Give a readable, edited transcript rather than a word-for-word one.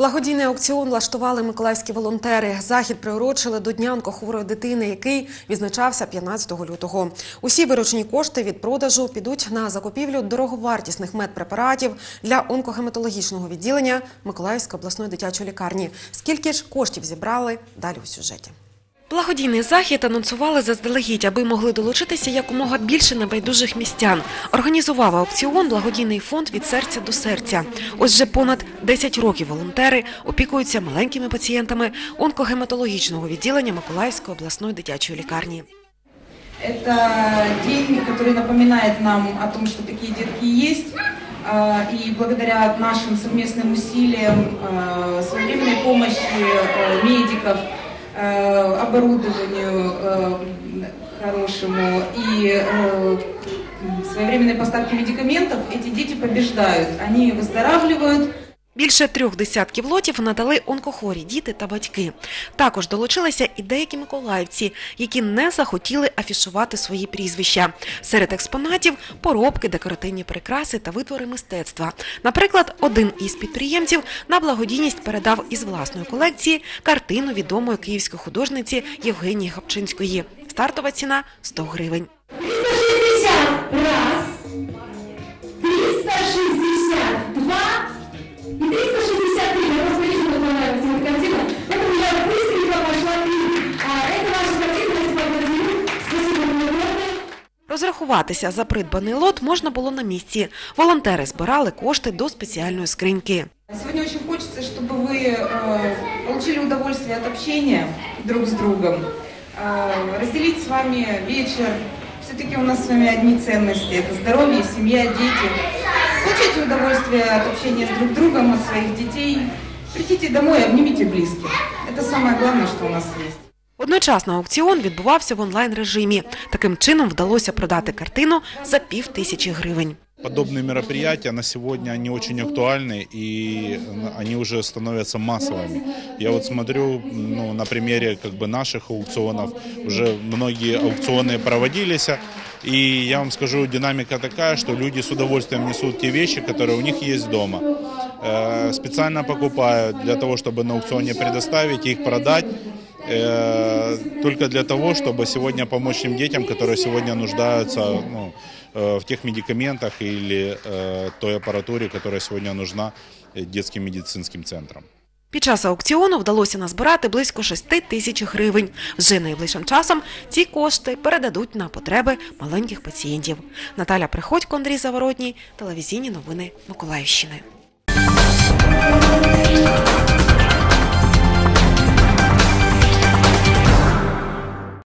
Благодійний аукціон влаштували миколаївські волонтери. Захід приурочили до Дня онкохворої дитини, який відзначався 15 лютого. Усі виручені кошти від продажу підуть на закупівлю дороговартісних медпрепаратів для онкогематологічного відділення Миколаївської обласної дитячої лікарні. Скільки ж коштів зібрали – далі у сюжеті. Благодійний захід анонсували заздалегідь, аби могли долучитися якомога більше небайдужих містян. Організував аукціон благодійний фонд «Від серця до серця». Ось вже понад 10 років волонтери опікуються маленькими пацієнтами онкогематологічного відділення Миколаївської обласної дитячої лікарні. Это день, который напоминает нам о том, что такие детки есть. И благодаря нашим совместным усилиям, своевременной помощи медиков, оборудованию хорошему и своевременной поставки медикаментов, эти дети побеждают, они выздоравливают. Більше 3 десятків лотів надали онкохворі діти та батьки. Також долучилися і деякі миколаївці, які не захотіли афішувати свої прізвища. Серед експонатів – поробки, декоративні прикраси та витвори мистецтва. Наприклад, один із підприємців на благодійність передав із власної колекції картину відомої київської художниці Євгенії Гапчинської. Стартова ціна – 100 гривень. 360 раз, 362 и 363. Я просто вижу, что понравилась эта картина. Поэтому я быстренько пошла и это ваша картина, я благодарю. Спасибо вам огромное. Розрахуватися за придбаний лот можна було на місці. Волонтери збирали кошти до спеціальної скриньки. Сегодня очень хочется, чтобы вы получили удовольствие от общения друг с другом, разделить с вами вечер. Все-таки у нас с вами одни ценности – это здоровье, семья, дети. Получите удовольствие от общения с друг другом, от своих детей. Придите домой, обнимите близких. Это самое главное, что у нас есть. Одночасно аукціон відбувався в онлайн-режимі. Таким чином вдалося продати картину за 5000 гривень. Подобные мероприятия на сегодня, они очень актуальны и они уже становятся массовыми. Я вот смотрю, на примере наших аукционов, уже многие аукционы проводились, и я вам скажу, динамика такая, что люди с удовольствием несут те вещи, которые у них есть дома. Специально покупают для того, чтобы на аукционе предоставить, их продать, только для того, чтобы сегодня помочь тем детям, которые сегодня нуждаются в тех медикаментах или той аппаратуре, которая сегодня нужна детским медицинским центрам. Під час аукціону вдалося назбирати близько 6000 гривень. Вже найближчим часом ці кошти передадуть на потреби маленьких пацієнтів. Наталя Приходько, Андрій Заворотній, телевізійні новини Миколаївщини.